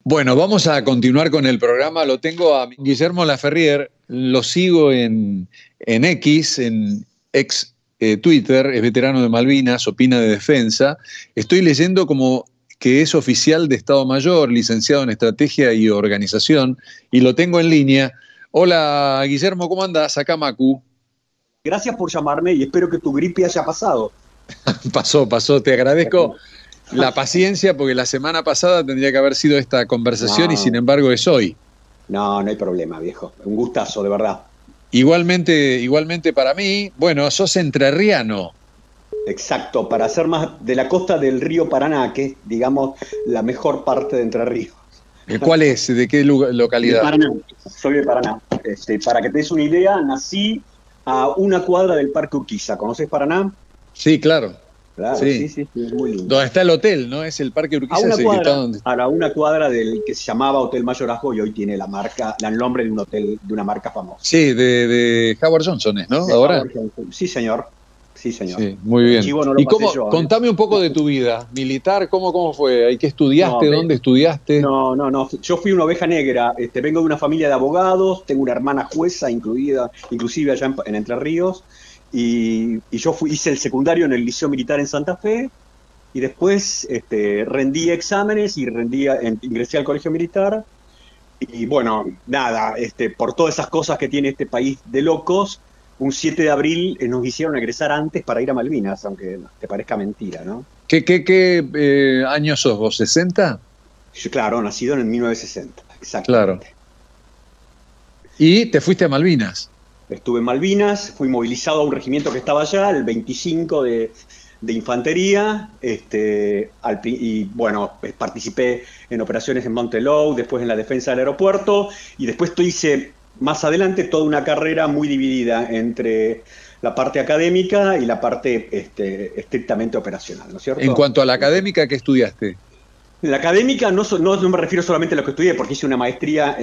Bueno, vamos a continuar con el programa. Lo tengo a Guillermo Laferriere, lo sigo en X, en ex Twitter, es veterano de Malvinas, opina de defensa. Estoy leyendo como que es oficial de Estado Mayor, licenciado en Estrategia y Organización, y lo tengo en línea. Hola, Guillermo, ¿cómo andás? Acá Macu. Gracias por llamarme y espero que tu gripe haya pasado. Pasó. Te agradezco la paciencia porque la semana pasada tendría que haber sido esta conversación y sin No, embargo es hoy. no hay problema, viejo. Un gustazo, de verdad. Igualmente para mí, bueno, sos entrerriano. Exacto, para ser más de la costa del río Paraná, que es, digamos, la mejor parte de Entre Ríos. ¿Cuál es? ¿De qué De localidad? Paraná, soy de Paraná. Para que te des una idea, nací a una cuadra del Parque Urquiza. ¿Conoces Paraná? Sí, claro. Claro, sí, Sí. sí, sí, es muy lindo. Donde está el hotel, ¿no? Es el Parque A Urquiza, es una el que está cuadra, donde. a una cuadra del que se llamaba Hotel Mayorazgo y hoy tiene la marca, el nombre de un hotel, de una marca famosa. Sí, de Howard Johnson es, ¿no? De Ahora. Howard Johnson. Sí, señor. Sí, señor. Sí, muy El bien. chivo no lo ¿Y pasé cómo? yo, ¿eh? Contame un poco de tu vida militar, ¿cómo fue? ¿Ahí qué estudiaste? No, ¿Dónde estudiaste? no. Yo fui una oveja negra. Vengo de una familia de abogados, tengo una hermana jueza inclusive allá en Entre Ríos. Y yo hice el secundario en el Liceo Militar en Santa Fe. Y después rendí exámenes y ingresé al Colegio Militar. Y bueno, nada, por todas esas cosas que tiene este país de locos, un 7 de abril nos hicieron egresar antes para ir a Malvinas, aunque te parezca mentira, ¿no? ¿Qué años sos vos? ¿60? Yo, claro, nacido en el 1960, Claro. exactamente. ¿Y te fuiste a Malvinas? Estuve en Malvinas, fui movilizado a un regimiento que estaba allá, el 25 de infantería, y bueno, participé en operaciones en Montelou, después en la defensa del aeropuerto, y después hice más adelante toda una carrera muy dividida entre la parte académica y la parte estrictamente operacional, ¿no es En cierto? cuanto a la académica, ¿qué estudiaste? La académica no me refiero solamente a lo que estudié, porque hice una maestría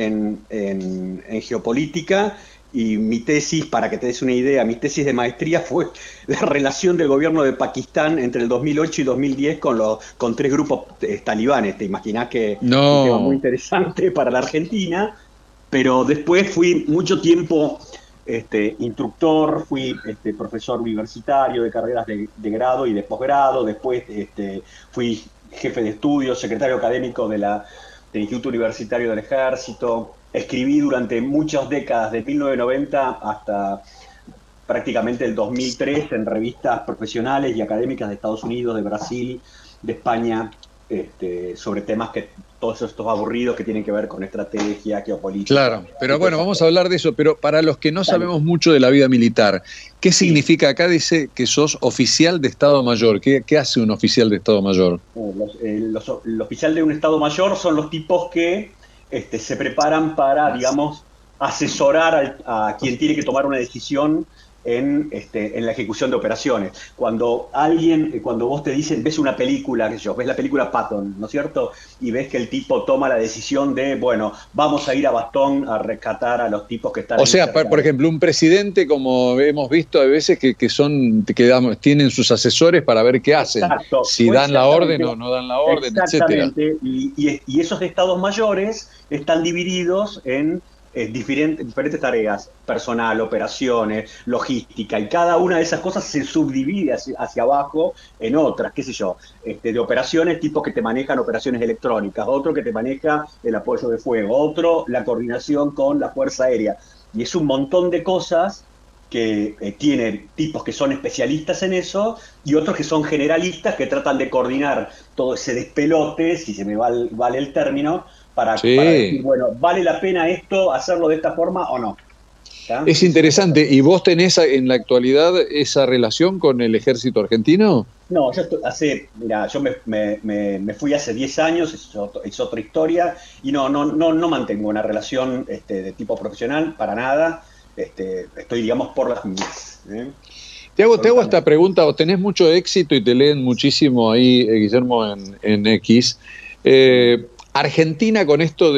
en geopolítica y mi tesis, para que te des una idea, mi tesis de maestría fue la relación del gobierno de Pakistán entre el 2008 y 2010 con tres grupos talibanes. Te imaginás que es un tema muy No. interesante para la Argentina, pero después fui mucho tiempo instructor, fui profesor universitario de carreras de grado y de posgrado, después fui jefe de estudios, secretario académico del Instituto Universitario del Ejército. Escribí durante muchas décadas, de 1990 hasta prácticamente el 2003, en revistas profesionales y académicas de Estados Unidos, de Brasil, de España, sobre temas que todos estos aburridos que tienen que ver con estrategia, geopolítica. Claro, pero Y todas bueno, esas vamos a cosas. hablar de eso, pero para los que no Dale. sabemos mucho de la vida militar, ¿qué Sí. significa? Acá dice que sos oficial de Estado Mayor. ¿Qué hace un oficial de Estado Mayor? El oficial de un Estado Mayor son los tipos que se preparan para, digamos, asesorar a quien tiene que tomar una decisión en la ejecución de operaciones. Cuando vos te dicen, ves una película, qué sé yo, ves la película Patton, ¿no es cierto? Y ves que el tipo toma la decisión de, bueno, vamos a ir a Bastón a rescatar a los tipos que están O ahí sea, cerca. por ejemplo, un presidente, como hemos visto a veces, tienen sus asesores para ver qué hacen, Exacto, si dan la orden o no dan la orden, etcétera. exactamente. Y esos estados mayores están divididos en diferentes tareas, personal, operaciones, logística, y cada una de esas cosas se subdivide hacia abajo en otras, qué sé yo, de operaciones, tipos que te manejan operaciones electrónicas, otro que te maneja el apoyo de fuego, otro la coordinación con la Fuerza Aérea. Y es un montón de cosas que tienen tipos que son especialistas en eso y otros que son generalistas que tratan de coordinar todo ese despelote, si se me vale el término, para decir, Sí, bueno, ¿vale la pena esto, hacerlo de esta forma o no? ¿Tá? es interesante. ¿Y vos tenés en la actualidad esa relación con el ejército argentino? No, mira, yo me fui hace 10 años, es otra historia, y no mantengo una relación de tipo profesional para nada. Estoy, digamos, por las mías. Te hago esta Absolutamente. pregunta, vos tenés mucho éxito y te leen muchísimo ahí, Guillermo, en X. Argentina con esto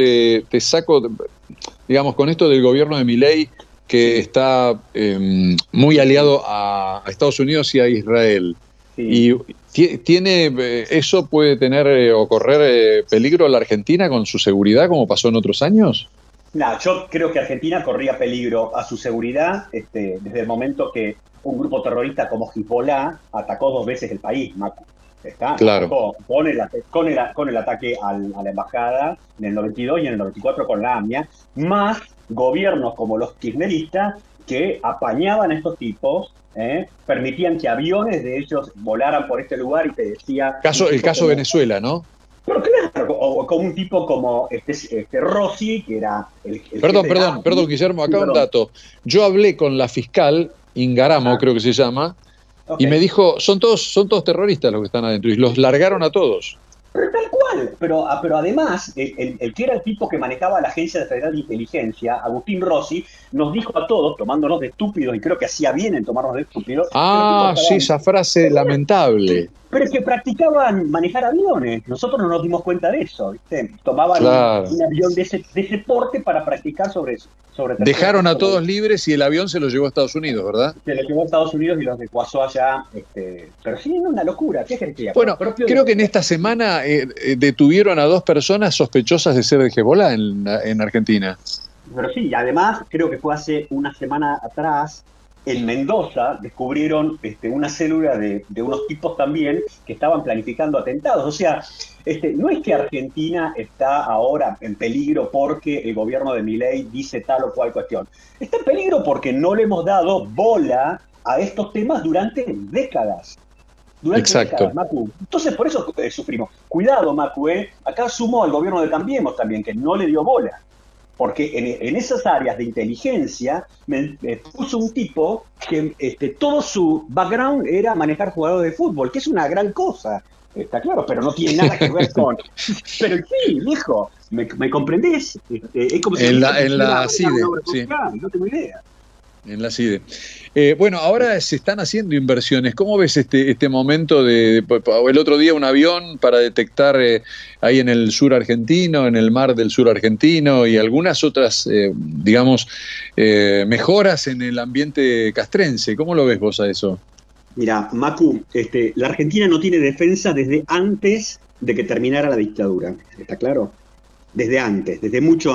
digamos, con esto del gobierno de Milei, que Sí, está muy sí, aliado a Estados Unidos y a Israel. Y, sí. ¿Tiene, eso puede tener o correr peligro a la Argentina con su seguridad como pasó en otros años? No, yo creo que Argentina corría peligro a su seguridad desde el momento que un grupo terrorista como Hezbollah atacó 2 veces el país, Macu. Claro. Atacó con el ataque a la embajada en el 92 y en el 94 con la AMIA, más gobiernos como los kirchneristas que apañaban a estos tipos, permitían que aviones de ellos volaran por este lugar y te decía... El caso Venezuela, ¿no? Pero claro, o con un tipo como Rossi, que era el Perdón, Guillermo, acá un dato. Yo hablé con la fiscal, Ingaramo, creo que se llama, y me dijo, son todos terroristas los que están adentro, y los largaron a todos. Pero tal cual, pero además, el que era el tipo que manejaba la Agencia Federal de Inteligencia, Agustín Rossi, nos dijo a todos, tomándonos de estúpidos, y creo que hacía bien en tomarnos de estúpidos. Sí, esa frase lamentable. Pero es que practicaban manejar aviones. Nosotros no nos dimos cuenta de eso, ¿viste? Tomaban un avión de ese porte para practicar sobre eso. Dejaron a todos libres y el avión se los llevó a Estados Unidos, ¿verdad? Se los llevó a Estados Unidos y los desguazó allá. Pero sí, es una locura. ¿Qué quería? Bueno, creo que en esta semana detuvieron a 2 personas sospechosas de ser de Hezbollah en Argentina. Pero sí, además creo que fue hace una semana atrás, en Mendoza descubrieron una célula de unos tipos también que estaban planificando atentados. O sea, no es que Argentina está ahora en peligro porque el gobierno de Milei dice tal o cual cuestión. Está en peligro porque no le hemos dado bola a estos temas durante décadas. Exacto. Macu. Entonces, por eso sufrimos. Cuidado, Macu, acá sumo al gobierno de Cambiemos también, que no le dio bola. Porque en esas áreas de inteligencia me puso un tipo que todo su background era manejar jugadores de fútbol, que es una gran cosa, está claro, pero no tiene nada que ver con... Pero sí, viejo, ¿me comprendés? Es como si en la CIDE, sí. No tengo idea. En la CIDE. Bueno, ahora se están haciendo inversiones. ¿Cómo ves este momento el otro día un avión para detectar ahí en el sur argentino, en el mar del sur argentino y algunas otras, mejoras en el ambiente castrense? ¿Cómo lo ves vos a eso? Mira, Macu, la Argentina no tiene defensa desde antes de que terminara la dictadura, ¿está claro? Desde antes, desde mucho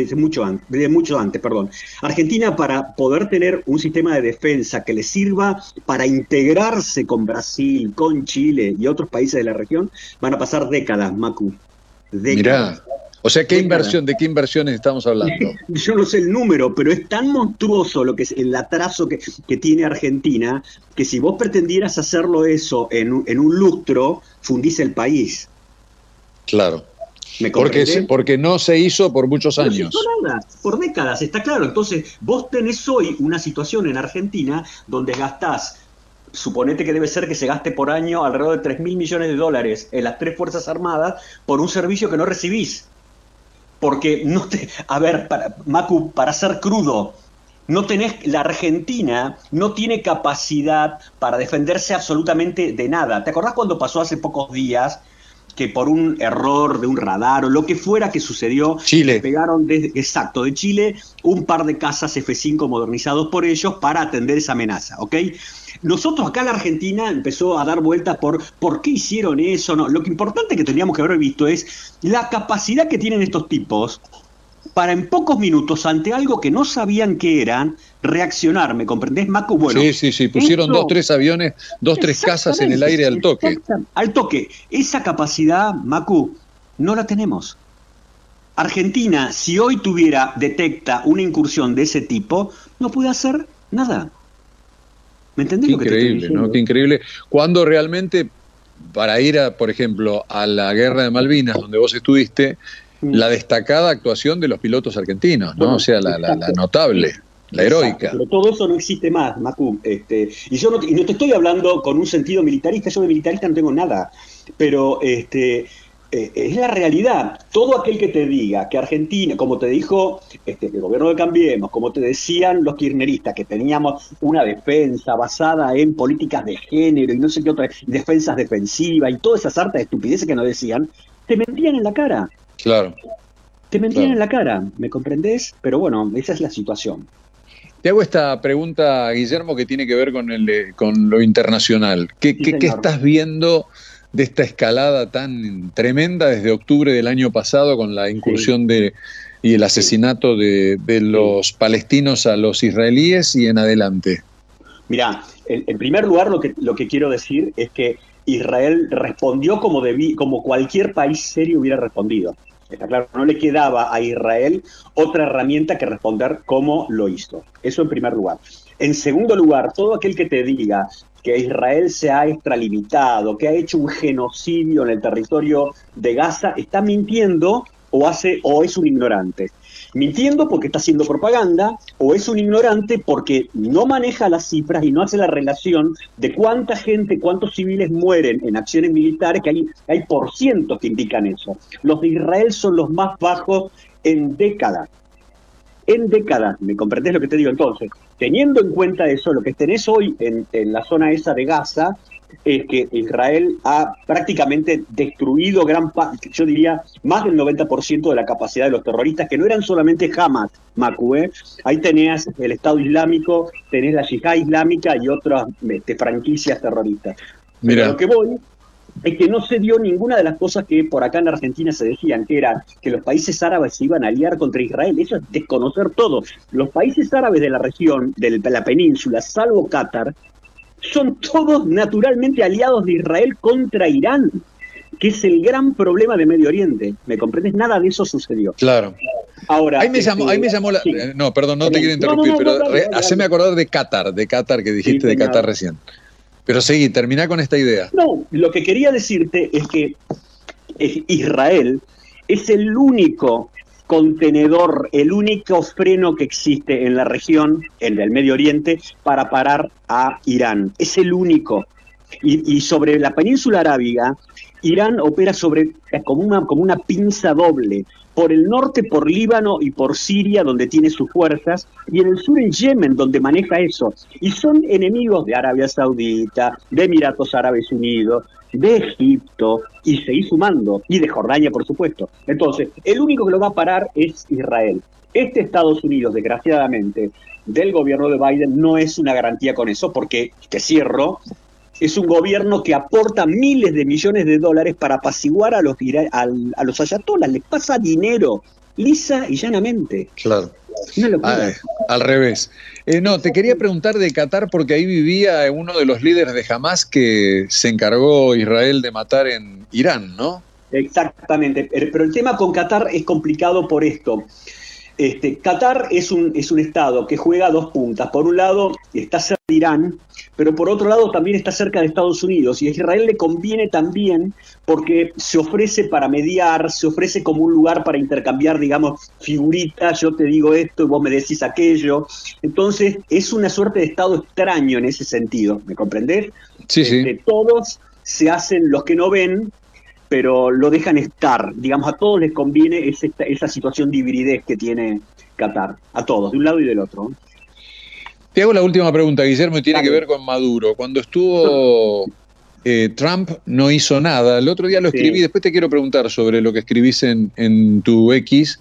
antes. Argentina, para poder tener un sistema de defensa que le sirva para integrarse con Brasil, con Chile y otros países de la región, van a pasar décadas, Macu. Décadas. Mirá, o sea, ¿de qué inversiones estamos hablando? Yo no sé el número, pero es tan monstruoso lo que es el atraso que tiene Argentina, que si vos pretendieras hacerlo eso en un lustro, fundís el país. Claro. Porque no se hizo por muchos años. No se hizo nada, por décadas, está claro. Entonces, vos tenés hoy una situación en Argentina donde gastás, suponete que debe ser que se gaste por año alrededor de $3.000 millones en las 3 Fuerzas Armadas por un servicio que no recibís. Porque Macu, para ser crudo, la Argentina no tiene capacidad para defenderse absolutamente de nada. ¿Te acordás cuando pasó hace pocos días que por un error de un radar o lo que fuera que sucedió, Chile pegaron de Chile un par de cazas F-5 modernizados por ellos para atender esa amenaza, ¿ok? Nosotros acá en la Argentina empezó a dar vueltas por qué hicieron eso, no. Lo que importante que tendríamos que haber visto es la capacidad que tienen estos tipos para en pocos minutos, ante algo que no sabían qué eran, reaccionar, ¿me comprendés, Macu? Bueno, sí, pusieron 2, 3 aviones, 2, 3 casas en el aire al toque. Al toque. Esa capacidad, Macu, no la tenemos. Argentina, si hoy detecta una incursión de ese tipo, no puede hacer nada. ¿Me entendés lo que te estoy diciendo? ¿No? Qué increíble. Cuando realmente, para ir, por ejemplo, a la Guerra de Malvinas, donde vos estuviste, la destacada actuación de los pilotos argentinos, ¿no? Bueno, o sea, la notable, la heroica. Pero todo eso no existe más, Macu. Y yo no te estoy hablando con un sentido militarista, yo de militarista no tengo nada, pero es la realidad. Todo aquel que te diga que Argentina, como te dijo el gobierno de Cambiemos, como te decían los kirchneristas, que teníamos una defensa basada en políticas de género y no sé qué otras, defensas defensivas y todas esas hartas de estupideces que nos decían, te mentían en la cara. Claro. Te mentían en la cara, ¿me comprendés? Pero bueno, esa es la situación. Te hago esta pregunta, Guillermo, que tiene que ver con lo internacional. ¿Qué estás viendo de esta escalada tan tremenda desde octubre del año pasado con la incursión y el asesinato de los palestinos a los israelíes y en adelante? Mirá, en primer lugar lo que quiero decir es que Israel respondió como cualquier país serio hubiera respondido. Está claro, no le quedaba a Israel otra herramienta que responder como lo hizo. Eso en primer lugar. En segundo lugar, todo aquel que te diga que Israel se ha extralimitado, que ha hecho un genocidio en el territorio de Gaza, está mintiendo o es un ignorante. Mintiendo porque está haciendo propaganda, o es un ignorante porque no maneja las cifras y no hace la relación de cuánta gente, cuántos civiles mueren en acciones militares, que hay por cientos que indican eso. Los de Israel son los más bajos en décadas. En décadas, ¿me comprendés lo que te digo? Entonces, teniendo en cuenta eso, lo que tenés hoy en la zona esa de Gaza es que Israel ha prácticamente destruido gran parte, yo diría, más del 90% de la capacidad de los terroristas, que no eran solamente Hamas, Macu, ¿eh? Ahí tenés el Estado Islámico, tenés la Yihad Islámica y otras franquicias terroristas. Pero lo que voy es que no se dio ninguna de las cosas que por acá en Argentina se decían, que era que los países árabes se iban a aliar contra Israel. Eso es desconocer todo. Los países árabes de la región, de la península, salvo Qatar, son todos naturalmente aliados de Israel contra Irán, que es el gran problema de Medio Oriente. ¿Me comprendes? Nada de eso sucedió. Claro. Ahora, ahí me llamó la... Sí. No, perdón, no te quiero interrumpir, pero haceme acordar de Qatar que dijiste, de Qatar recién. Pero seguí, terminá con esta idea. No, lo que quería decirte es que Israel es el único contenedor, el único freno que existe en la región, en el Medio Oriente, para parar a Irán. Es el único. Y sobre la península arábiga, Irán opera como una pinza doble. Por el norte, por Líbano y por Siria, donde tiene sus fuerzas, y en el sur en Yemen, donde maneja eso. Y son enemigos de Arabia Saudita, de Emiratos Árabes Unidos, de Egipto, y seguir sumando, y de Jordania, por supuesto. Entonces, el único que lo va a parar es Israel. Estados Unidos, desgraciadamente, del gobierno de Biden, no es una garantía con eso, porque, te cierro, es un gobierno que aporta miles de millones de dólares para apaciguar a los ayatolás. Les pasa dinero, lisa y llanamente. Claro. Al revés. No, te quería preguntar de Qatar porque ahí vivía uno de los líderes de Hamas que se encargó Israel de matar en Irán, ¿no? Exactamente. Pero el tema con Qatar es complicado por esto. Qatar es un estado que juega a dos puntas. Por un lado está cerca de Irán, pero por otro lado también está cerca de Estados Unidos. Y a Israel le conviene también porque se ofrece para mediar, se ofrece como un lugar para intercambiar, digamos, figuritas. Yo te digo esto y vos me decís aquello. Entonces es una suerte de estado extraño en ese sentido. ¿Me comprendés? Sí, sí. Todos se hacen los que no ven, pero lo dejan estar. Digamos, a todos les conviene esa situación de hibridez que tiene Qatar. A todos, de un lado y del otro. Te hago la última pregunta, Guillermo, y tiene que ver con Maduro. Cuando estuvo Trump no hizo nada. El otro día lo escribí, después te quiero preguntar sobre lo que escribís en tu X.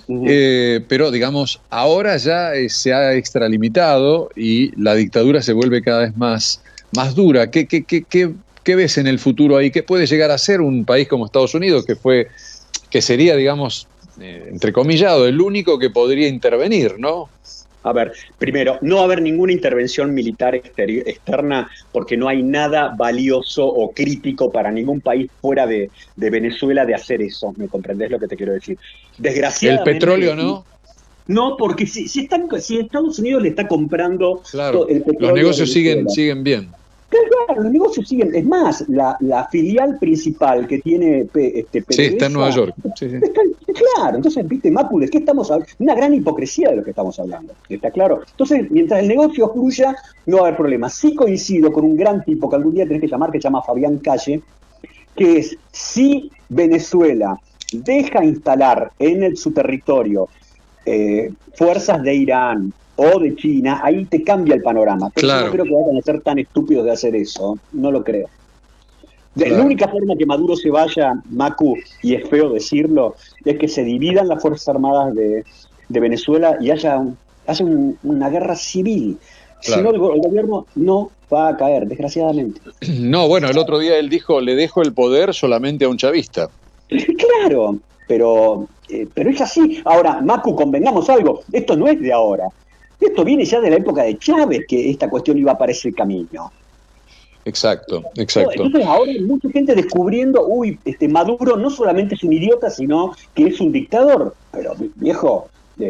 Pero, digamos, ahora ya se ha extralimitado y la dictadura se vuelve cada vez más dura. ¿Qué ves en el futuro ahí? ¿Qué puede llegar a ser un país como Estados Unidos, que sería, digamos, entrecomillado, el único que podría intervenir, ¿no? A ver, primero, no va a haber ninguna intervención militar externa porque no hay nada valioso o crítico para ningún país fuera de Venezuela de hacer eso. ¿Me comprendés lo que te quiero decir? Desgraciadamente. ¿El petróleo no? No, porque si Estados Unidos le está comprando... Claro, el petróleo, los negocios siguen bien. Claro, los negocios siguen. Es más, la filial principal que tiene PDVSA, sí, está en Nueva York. Sí. Claro, entonces, viste, Macu, ¿de qué estamos hablando? Una gran hipocresía de lo que estamos hablando. ¿Está claro? Entonces, mientras el negocio fluya, no va a haber problema. Sí coincido con un gran tipo que algún día tenés que llamar, que se llama Fabián Calle, que es, si Venezuela deja instalar en su territorio fuerzas de Irán o de China, ahí te cambia el panorama. Pero yo no creo que vayan a ser tan estúpidos de hacer eso. No lo creo. La única forma que Maduro se vaya, Macu, y es feo decirlo, es que se dividan las Fuerzas Armadas de Venezuela y haya hace una guerra civil. Claro. Si no, el gobierno no va a caer, desgraciadamente. No, bueno, el otro día él dijo, le dejo el poder solamente a un chavista. Claro, pero es así. Ahora, Macu, convengamos algo, esto no es de ahora. Esto viene ya de la época de Chávez, que esta cuestión iba a parecer camino. Exacto, exacto. Entonces ahora hay mucha gente descubriendo, Maduro no solamente es un idiota, sino que es un dictador. Pero, viejo,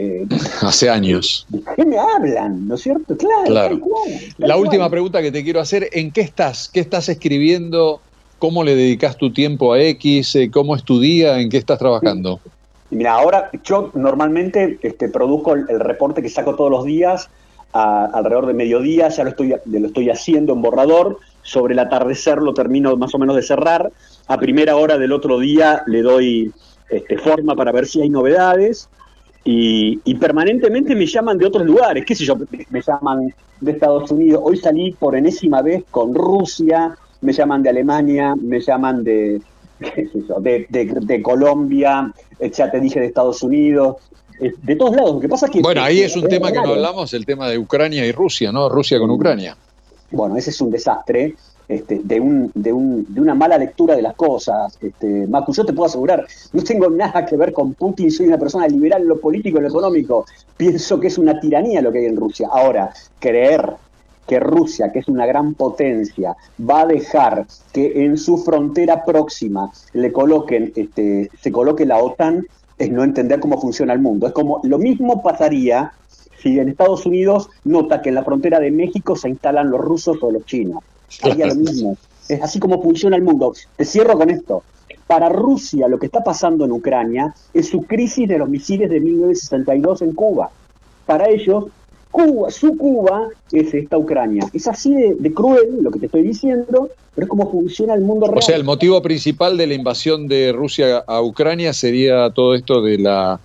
Hace años. ¿de qué me hablan? ¿No es cierto? Claro. Claro. Tal cual, La tal última cual. pregunta que te quiero hacer, ¿en qué estás? ¿Qué estás escribiendo? ¿Cómo le dedicas tu tiempo a X? ¿Cómo es tu día? ¿En qué estás trabajando? Mira, ahora yo normalmente produzco el reporte que saco todos los días alrededor de mediodía, ya lo estoy haciendo en borrador, sobre el atardecer lo termino más o menos de cerrar, a primera hora del otro día le doy forma para ver si hay novedades, y permanentemente me llaman de otros lugares, qué sé yo, me llaman de Estados Unidos, hoy salí por enésima vez con Rusia, me llaman de Alemania, me llaman de, qué sé yo, de Colombia, ya te dije de Estados Unidos, de todos lados. Lo que pasa es que... Bueno, ahí es un tema que no raro. hablamos, el tema de Ucrania y Rusia, ¿no? Rusia con Ucrania. Bueno, ese es un desastre, de una mala lectura de las cosas. Macu, yo te puedo asegurar, no tengo nada que ver con Putin, soy una persona liberal en lo político y en lo económico. Pienso que es una tiranía lo que hay en Rusia. Ahora, creer que Rusia, que es una gran potencia, va a dejar que en su frontera próxima se coloque la OTAN, es no entender cómo funciona el mundo. Es como lo mismo pasaría si en Estados Unidos nota que en la frontera de México se instalan los rusos o los chinos. Haría lo mismo. Es así como funciona el mundo. Te cierro con esto. Para Rusia, lo que está pasando en Ucrania es su crisis de los misiles de 1962 en Cuba. Para ellos, su Cuba es esta Ucrania. Es así de cruel lo que te estoy diciendo, pero es como funciona el mundo real. O sea, el motivo principal de la invasión de Rusia a Ucrania sería todo esto de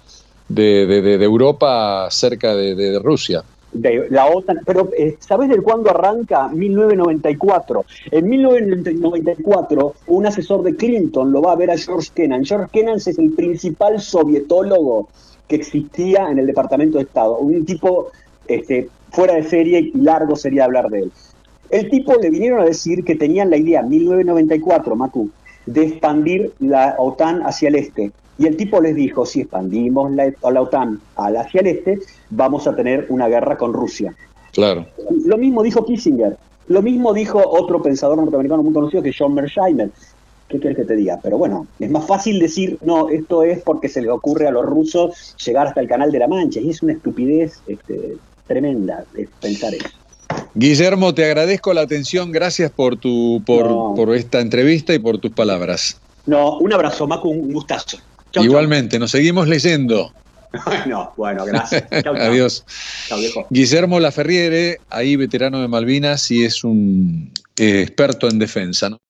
Europa cerca de Rusia. De la OTAN, pero ¿sabés de cuándo arranca? 1994. En 1994, un asesor de Clinton lo va a ver a George Kennan. George Kennan es el principal sovietólogo que existía en el Departamento de Estado. Un tipo fuera de serie, y largo sería hablar de él. El tipo le vinieron a decir que tenían la idea, 1994, Macu, de expandir la OTAN hacia el este. Y el tipo les dijo, si expandimos la OTAN hacia el este, vamos a tener una guerra con Rusia. Claro. Lo mismo dijo Kissinger, lo mismo dijo otro pensador norteamericano muy conocido que John Mearsheimer. ¿Qué quieres que te diga? Pero bueno, es más fácil decir, no, esto es porque se les ocurre a los rusos llegar hasta el Canal de la Mancha, y es una estupidez tremenda pensar eso. Guillermo, te agradezco la atención, gracias por esta entrevista y por tus palabras. No, un abrazo, Macu, un gustazo. Chau, igualmente, nos seguimos leyendo. Bueno, gracias. Chau, Adiós. Chau, viejo. Guillermo Laferriere, ahí veterano de Malvinas y es un experto en defensa, ¿no?